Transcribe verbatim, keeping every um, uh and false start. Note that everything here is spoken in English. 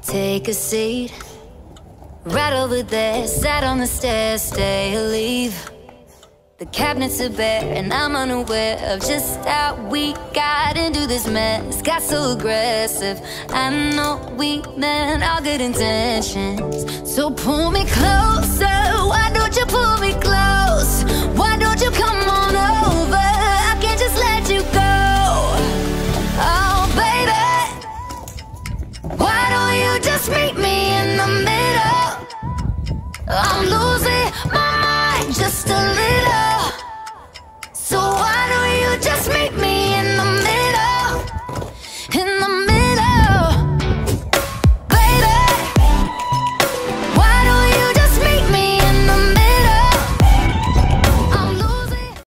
Take a seat, right over there, sat on the stairs, stay or leave. The cabinets are bare and I'm unaware of just how we got into this mess. Got so aggressive, I know we meant all good intentions. So pull me closer, why don't you pull me close? Why don't you come on over?